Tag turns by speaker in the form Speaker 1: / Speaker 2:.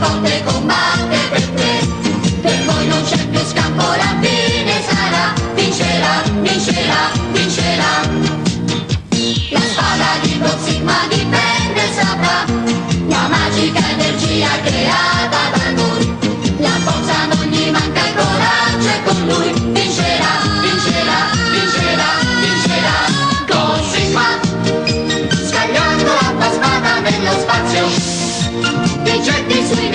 Speaker 1: forte combatte per te. Per voi non c'è più scampo, la fine sarà, vincerà, vincerà, vincerà. La spada di Blood Sigma difende saprà, la magica energia creata da noi. La forza non gli manca, il coraggio è con lui. Vincerà, vincerà, vincerà, vincerà. Blood Sigma, scagliando la tua spada nello spazio, i getti sui